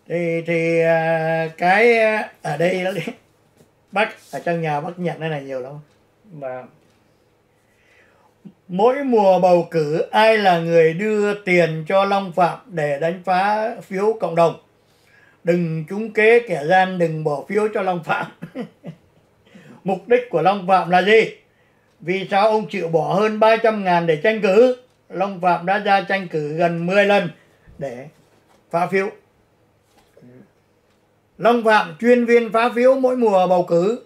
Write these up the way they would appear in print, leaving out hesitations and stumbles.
Cái ở đây bác ở trong nhà bác nhận cái này nhiều lắm. Và Mỗi mùa bầu cử ai là người đưa tiền cho Long Phạm để đánh phá phiếu cộng đồng? Đừng trúng kế kẻ gian, đừng bỏ phiếu cho Long Phạm. Mục đích của Long Phạm là gì? Vì sao ông chịu bỏ hơn 300.000 để tranh cử? Long Phạm đã ra tranh cử gần 10 lần để phá phiếu. Long Phạm chuyên viên phá phiếu mỗi mùa bầu cử.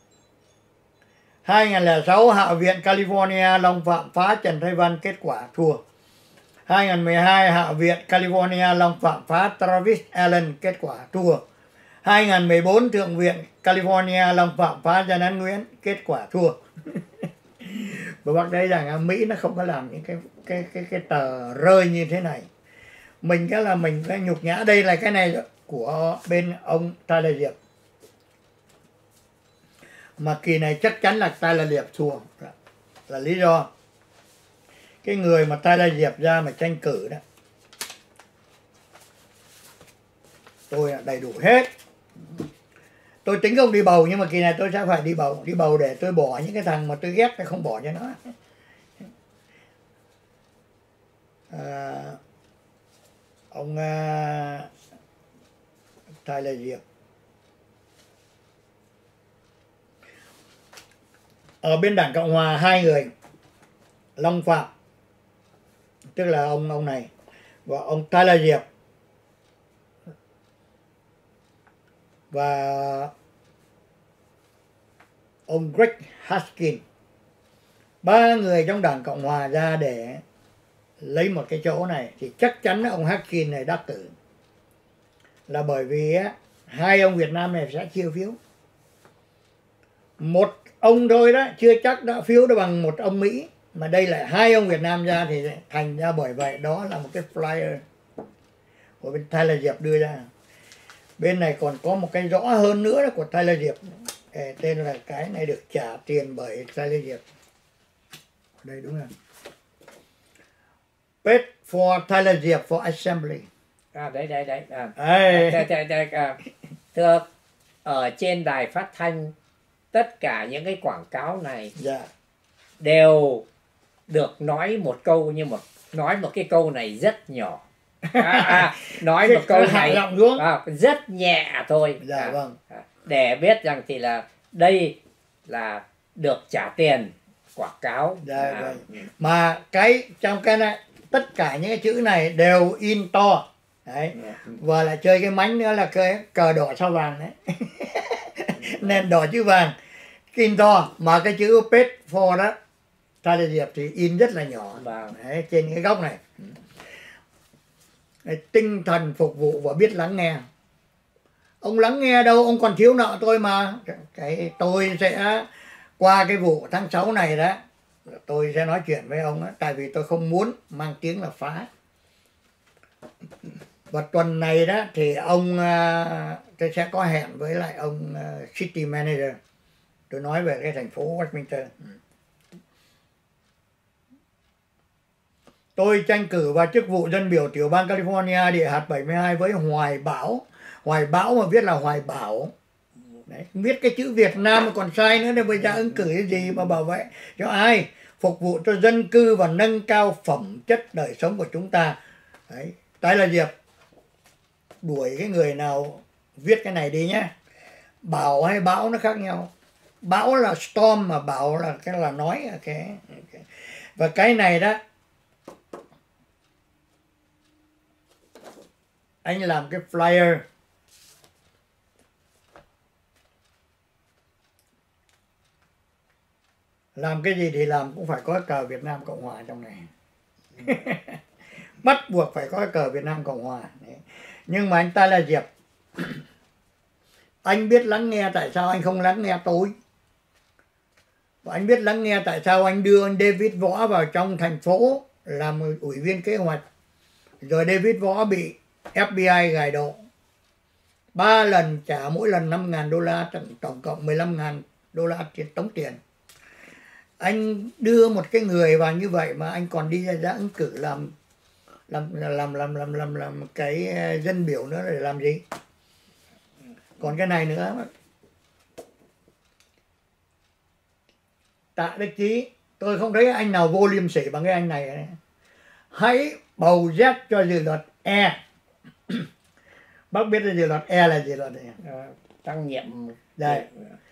2006 Hạ viện California Long Phạm phá Trần Thái Văn, kết quả thua. 2012 Hạ viện California Long Phạm phá Travis Allen, kết quả thua. 2014 Thượng viện California Long Phạm phá Trần An Nguyễn, kết quả thua. Và bác thấy rằng Mỹ nó không có làm những cái tờ rơi như thế này. Mình cái là mình phải nhục nhã. Đây là cái này của bên ông Tyler Diệp. Mà kỳ này chắc chắn là Tyler Diệp thua. Là lý do cái người mà Tyler Diệp ra mà tranh cử đó, tôi đầy đủ hết. Tôi tính không đi bầu, nhưng mà kỳ này tôi sẽ phải đi bầu. Đi bầu để tôi bỏ những cái thằng mà tôi ghét, tôi không bỏ cho nó. Ông Tyler Diệp ở bên Đảng Cộng Hòa, hai người Long Phạm, tức là ông này, và ông Tyler Diệp, và ông Greg Haskin. Ba người trong Đảng Cộng Hòa ra để lấy một cái chỗ này thì chắc chắn ông Haskin này đắc cử. Là bởi vì hai ông Việt Nam này sẽ chia phiếu. Một ông thôi đó chưa chắc đã phiếu được bằng một ông Mỹ, mà đây là hai ông Việt Nam ra thì thành ra, bởi vậy đó là một cái flyer của bên Tyler Diệp đưa ra. Bên này còn có một cái rõ hơn nữa là của Tyler Diệp, tên là cái này được trả tiền bởi Tyler Diệp. Đây đúng rồi. Paid for Tyler Diệp for Assembly. Đấy. Thưa, ở trên đài phát thanh tất cả những cái quảng cáo này đều được nói một câu, nhưng mà nói một cái câu này rất nhỏ. Nói một câu này rất nhẹ thôi. Vâng. Để biết rằng thì là đây là được trả tiền quảng cáo. Vâng. Mà cái trong cái này tất cả những cái chữ này đều in to. Đấy. Và lại chơi cái mánh nữa là cái cờ đỏ sao vàng đấy. Nền đỏ chữ vàng, in to, mà cái chữ paid for đó Tyler Diệp thì in rất là nhỏ. Đấy, trên cái góc này. Đấy, tinh thần phục vụ và biết lắng nghe. Ông lắng nghe đâu, ông còn thiếu nợ tôi mà. Cái tôi sẽ qua cái vụ tháng 6 này đó, tôi sẽ nói chuyện với ông đó, tại vì tôi không muốn mang tiếng là phá. Và tuần này đó thì ông tôi sẽ có hẹn với lại ông City Manager. Tôi nói về cái thành phố Westminster. Tôi tranh cử vào chức vụ dân biểu tiểu bang California địa hạt 72 với Hoài Bão. Hoài Bão mà viết là Hoài Bảo. Đấy, viết cái chữ Việt Nam mà còn sai nữa, nên bây giờ ứng cử cái gì mà bảo vệ cho ai? Phục vụ cho dân cư và nâng cao phẩm chất đời sống của chúng ta. Đấy, Tyler Diệp đuổi cái người nào viết cái này đi nhé. Bảo hay bão nó khác nhau. Bão là storm, mà bảo là cái là nói cái. Và cái này đó, anh làm cái flyer làm cái gì thì làm cũng phải có cờ Việt Nam Cộng Hòa trong này. Bắt buộc phải có cờ Việt Nam Cộng Hòa. Đấy. Nhưng mà anh ta là Diệp, anh biết lắng nghe tại sao anh không lắng nghe tôi. Và anh biết lắng nghe tại sao anh đưa anh David Võ vào trong thành phố làm ủy viên kế hoạch. Rồi David Võ bị FBI gài độ 3 lần, trả mỗi lần $5.000, tổng cộng $15.000 tống tiền. Anh đưa một cái người vào như vậy mà anh còn đi ra ứng cử làm làm cái dân biểu nữa để làm gì? Còn cái này nữa, Tạ Đức Chí, tôi không thấy anh nào vô liêm sỉ bằng cái anh này. Hãy bầu Z cho dự luật E. Bác biết dự luật E là gì luật này? Tăng nhiệm. Đây.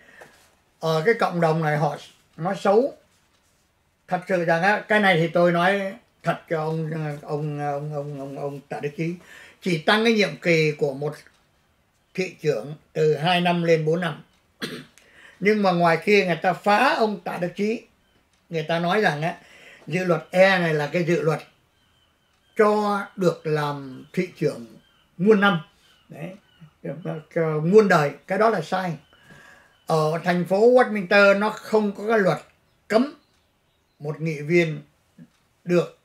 Ở cái cộng đồng này họ nói xấu. Thật sự rằng á, cái này thì tôi nói thật cho ông Tạ Đức Chí. Chỉ tăng cái nhiệm kỳ của một thị trưởng từ 2 năm lên 4 năm. Nhưng mà ngoài kia người ta phá ông Tạ Đức Chí. Người ta nói rằng á, dự luật E này là cái dự luật cho được làm thị trưởng muôn năm. Đấy, muôn đời. Cái đó là sai. Ở thành phố Westminster nó không có cái luật cấm một nghị viên được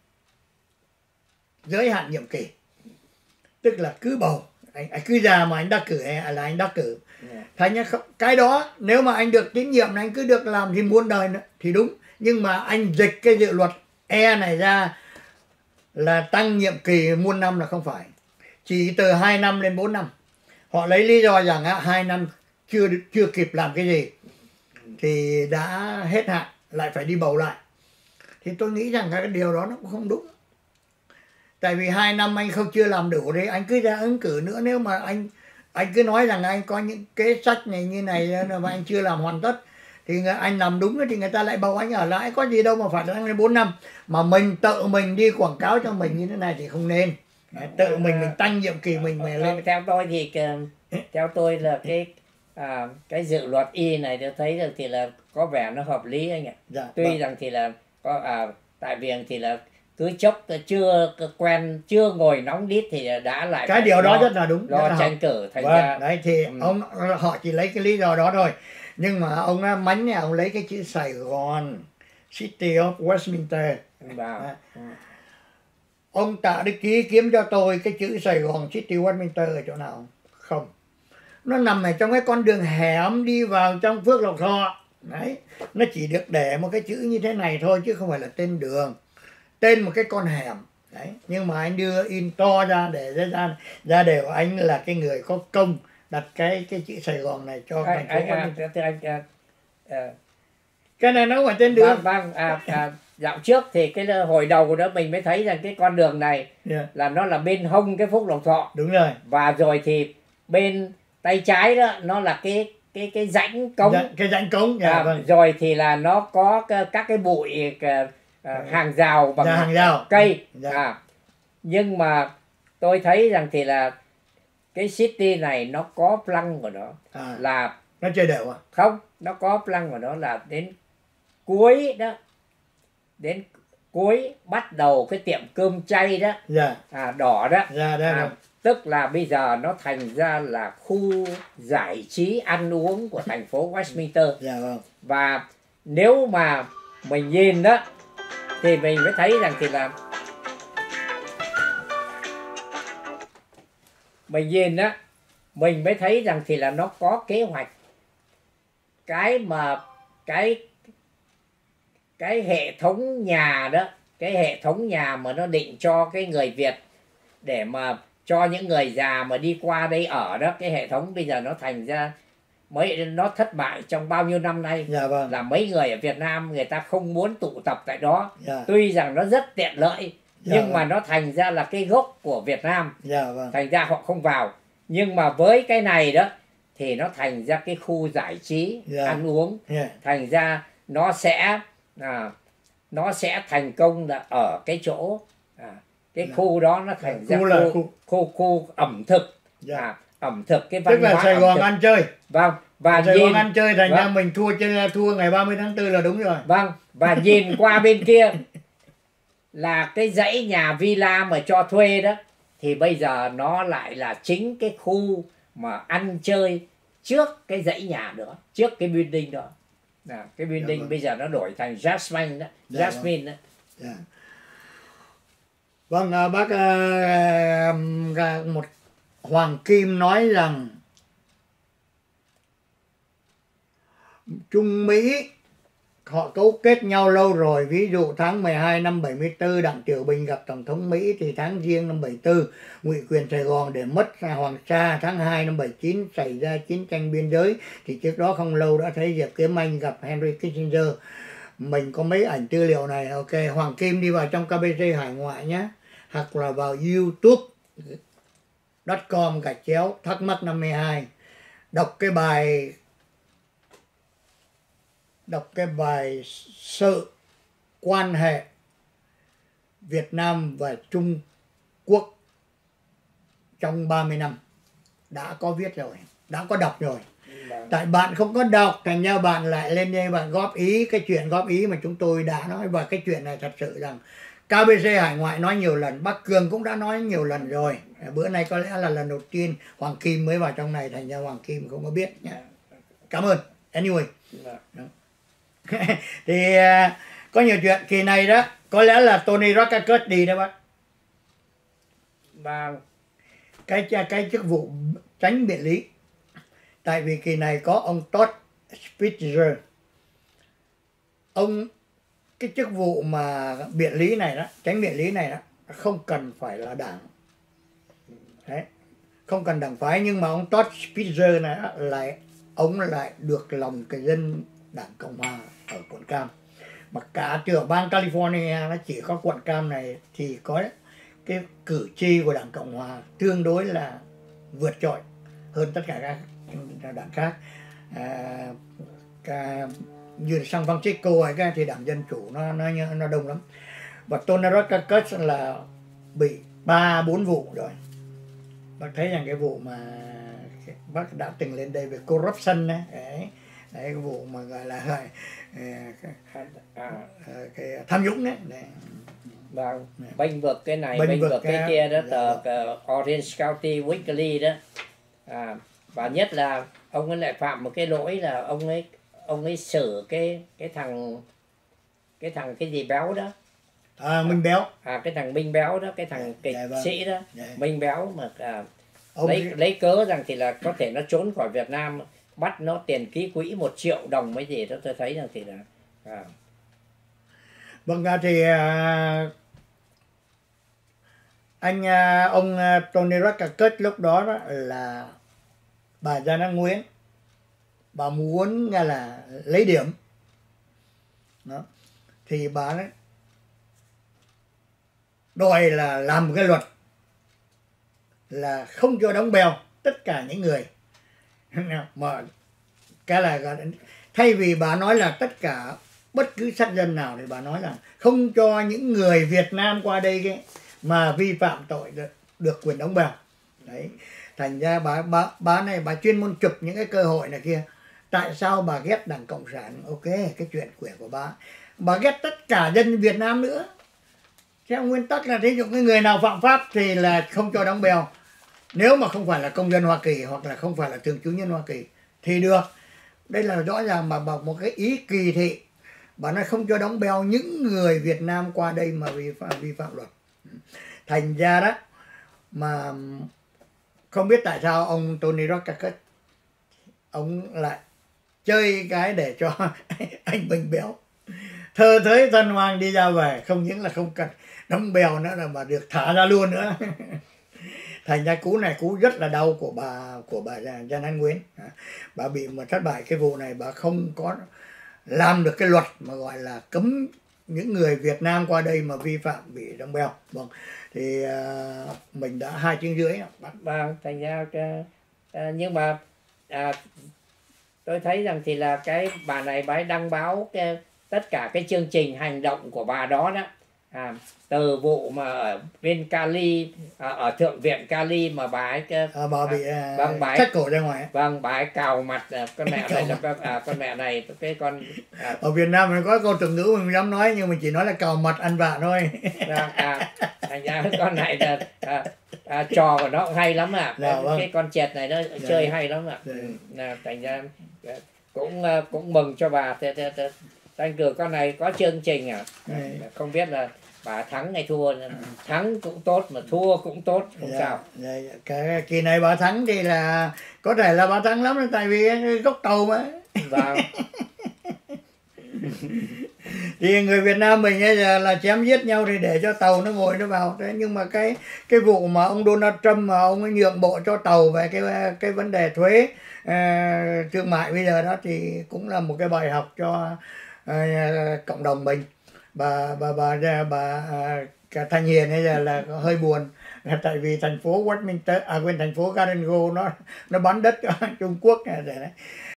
giới hạn nhiệm kỳ. Tức là cứ bầu, anh cứ ra mà anh đắc cử là anh đắc cử. Thành ra cái đó nếu mà anh được tín nhiệm anh cứ được làm thì muôn đời nữa thì đúng. Nhưng mà anh dịch cái dự luật E này ra là tăng nhiệm kỳ muôn năm là không phải. Chỉ từ 2 năm lên 4 năm. Họ lấy lý do rằng 2 năm chưa kịp làm cái gì thì đã hết hạn, lại phải đi bầu lại. Thì tôi nghĩ rằng cái điều đó nó cũng không đúng. Tại vì 2 năm anh không chưa làm đủ đấy, anh cứ ra ứng cử nữa. Nếu mà anh cứ nói rằng anh có những kế sách này như này mà anh chưa làm hoàn tất thì anh làm đúng thì người ta lại bầu anh ở lại. Có gì đâu mà phải tăng lên 4 năm. Mà mình tự mình đi quảng cáo cho mình như thế này thì không nên. Tự mình tăng nhiệm kỳ mình lên. Theo tôi thì theo tôi là cái dự luật Y này tôi thấy được thì là có vẻ nó hợp lý anh ạ. Dạ, tuy rằng thì là có tại vì thì là cứ chốc chưa quen, chưa ngồi nóng đít thì đã lại cái điều đó rất là đúng, lo tranh cử thành ra đấy thì họ chỉ lấy cái lý do đó thôi. Nhưng mà ông mánh này, ông lấy cái chữ Sài Gòn, City of Westminster. Ông Tạ Đức Chí kiếm cho tôi cái chữ Sài Gòn City Westminster ở chỗ nào? Không. Nó nằm ở trong cái con đường hẻm đi vào trong Phước Lộc Thọ. Đấy, nó chỉ được để một cái chữ như thế này thôi chứ không phải là tên đường. Tên một cái con hẻm. Đấy, nhưng mà anh đưa in to ra để ra đều anh là cái người có công đặt cái chữ Sài Gòn này cho thành phố. Cái này nó không phải tên đường. Dạo trước thì cái hồi đầu đó mình mới thấy rằng cái con đường này là nó là bên hông cái Phúc Lộc Thọ. Đúng rồi. Và rồi thì bên tay trái đó nó là cái rãnh cống. Cái rãnh cống. Vâng. Rồi thì là nó có các cái bụi hàng rào bằng cây. Nhưng mà tôi thấy rằng thì là cái city này nó có plan của nó là nó chơi đều à? Không, nó có plan của nó là đến cuối đó, đến cuối bắt đầu cái tiệm cơm chay đó, đỏ đó, tức là bây giờ nó thành ra là khu giải trí ăn uống của thành phố Westminster. Và nếu mà mình nhìn đó thì mình mới thấy rằng thì là mình nhìn đó mình mới thấy rằng thì là nó có kế hoạch cái hệ thống nhà đó, cái hệ thống nhà mà nó định cho cái người Việt để mà cho những người già mà đi qua đây ở đó, cái hệ thống bây giờ nó thành ra nó thất bại trong bao nhiêu năm nay. Là mấy người ở Việt Nam người ta không muốn tụ tập tại đó. Tuy rằng nó rất tiện lợi nhưng mà nó thành ra là cái gốc của Việt Nam. Thành ra họ không vào. Nhưng mà với cái này đó thì nó thành ra cái khu giải trí ăn uống. Thành ra nó sẽ thành công là ở cái chỗ cái khu đó nó thành ra khu ẩm thực. Ẩm thực, cái văn hóa. Tức là Sài Gòn ăn chơi. Vâng. Và Sài Gòn ăn chơi thành ra mình thua ngày 30 tháng 4 là đúng rồi. Vâng. Và nhìn qua bên kia là cái dãy nhà villa mà cho thuê đó thì bây giờ nó lại là chính cái khu mà ăn chơi trước cái dãy nhà đó, trước cái building đó. Cái building bây giờ nó đổi thành Jasmine đó. Jasmine đó. Vâng, bác một Hoàng Kim nói rằng Trung Mỹ họ cấu kết nhau lâu rồi. Ví dụ tháng 12 năm 74 Đặng Tiểu Bình gặp Tổng thống Mỹ, thì tháng Giêng năm 74 ngụy quyền Sài Gòn để mất Hoàng Sa. Tháng 2 năm 79 xảy ra chiến tranh biên giới, thì trước đó không lâu đã thấy Diệp Kiếm Anh gặp Henry Kissinger. Mình có mấy ảnh tư liệu này. Ok, Hoàng Kim đi vào trong KBC Hải Ngoại nhé, hoặc là vào youtube.com /thắc mắc 52, đọc cái bài sự quan hệ Việt Nam và Trung Quốc trong 30 năm. Đã có viết rồi, đã có đọc rồi. Tại bạn không có đọc, thành ra bạn lại lên đây bạn góp ý cái chuyện góp ý mà chúng tôi đã nói. Và cái chuyện này thật sự rằng KBC Hải Ngoại nói nhiều lần, Bắc Cường cũng đã nói nhiều lần rồi. Bữa nay có lẽ là lần đầu tiên Hoàng Kim mới vào trong này, thành ra Hoàng Kim không có biết nhé. Cảm ơn. Anyway. Thì có nhiều chuyện kỳ này đó, có lẽ là Tony Rockacus đi đó bác. Và cái chức vụ tránh biện lý. Tại vì kỳ này có ông Todd Spitzer. Ông cái chức vụ mà biện lý này đó, tránh biện lý này đó, không cần phải là đảng. Đấy, không cần đảng phái, nhưng mà ông Todd Spitzer này đó, ông lại được lòng cái dân Đảng Cộng Hòa ở quận Cam. Mà cả ở bang California nó chỉ có quận Cam này thì có cái cử tri của Đảng Cộng Hòa tương đối là vượt trội hơn tất cả các đảng khác. Như San Francisco hay cái thì đảng Dân Chủ nó đông lắm. Và Tony Rockacus là bị 3-4 vụ rồi. Bác thấy rằng cái vụ mà bác đã từng lên đây về corruption đấy, cái vụ mà gọi là cái tham nhũng đấy. Vâng, bênh vực cái này, bênh vực cái kia đó, tờ Orange County Weekly đó. Và nhất là ông ấy lại phạm một cái lỗi là ông ấy xử cái thằng cái gì Béo đó. Minh Béo. Cái thằng Minh Béo đó, cái thằng kịch sĩ đó, Minh Béo mà lấy cớ rằng thì là có thể nó trốn khỏi Việt Nam, bắt nó tiền ký quỹ 1 triệu đồng mấy gì đó, tôi thấy rằng thì là vâng, thì ông Tony Rockacus lúc đó là bà Janet Nguyễn, bà muốn là lấy điểm đó, thì bà ấy đòi là làm một cái luật là không cho đóng bèo tất cả những người mà cái là thay vì bà nói là tất cả bất cứ sát dân nào thì bà nói là không cho những người Việt Nam qua đây mà vi phạm tội được quyền đóng bèo. Đấy, thành ra bà này bà chuyên môn chụp những cái cơ hội này kia. Tại sao bà ghét Đảng Cộng sản? Ok, cái chuyện quyền của bà ghét tất cả dân Việt Nam nữa. Theo nguyên tắc là thí dụ cái người nào phạm pháp thì là không cho đóng bèo, nếu mà không phải là công dân Hoa Kỳ hoặc là không phải là thường trú nhân Hoa Kỳ thì được. Đây là rõ ràng mà bằng một cái ý kỳ thị. Bà nói không cho đóng bèo những người Việt Nam qua đây mà vi phạm luật. Thành ra đó mà không biết tại sao ông Tony Rockacus ông lại chơi cái để cho anh Minh Béo thơ thới thân hoang đi ra về, không những là không cần đóng bèo nữa là mà được thả ra luôn nữa. Thành ra cú này cú rất là đau của bà Janet Nguyễn. Bà bị mà thất bại cái vụ này, bà không có làm được cái luật mà gọi là cấm những người Việt Nam qua đây mà vi phạm bị đóng bèo. Vâng, thì mình đã 2 tiếng rưỡi. Vâng, thành ra nhưng mà tôi thấy rằng thì là cái bà này bà ấy đăng báo tất cả cái chương trình hành động của bà đó đó. Từ vụ mà ở bên Cali, ở Thượng viện Cali mà bà ấy bà bị thắt cổ ra ngoài. Vâng, bà ấy cào mặt con mẹ này là con mẹ này cái con ở Việt Nam mình có câu từ ngữ mình không dám nói, nhưng mình chỉ nói là cào mặt ăn vạ thôi. Thành ra con này là trò của nó cũng hay lắm cái con chẹt này nó chơi hay lắm thành ra cũng mừng cho bà. Tranh cử con này có chương trình không biết là bà thắng hay thua, thắng cũng tốt mà thua cũng tốt, không sao. Cái kỳ này bà thắng thì là có thể là bà thắng lắm, tại vì gốc tàu mà. Vâng. Thì người Việt Nam mình bây giờ là chém giết nhau thì để cho tàu nó ngồi nó vào. Thế nhưng mà cái vụ mà ông Donald Trump mà ông ấy nhượng bộ cho tàu về cái vấn đề thuế thương mại bây giờ đó thì cũng là một cái bài học cho cộng đồng mình. Bà Thanh Hiền bây giờ là hơi buồn, tại vì thành phố Westminster quên, thành phố Glasgow nó bán đất cho Trung Quốc này.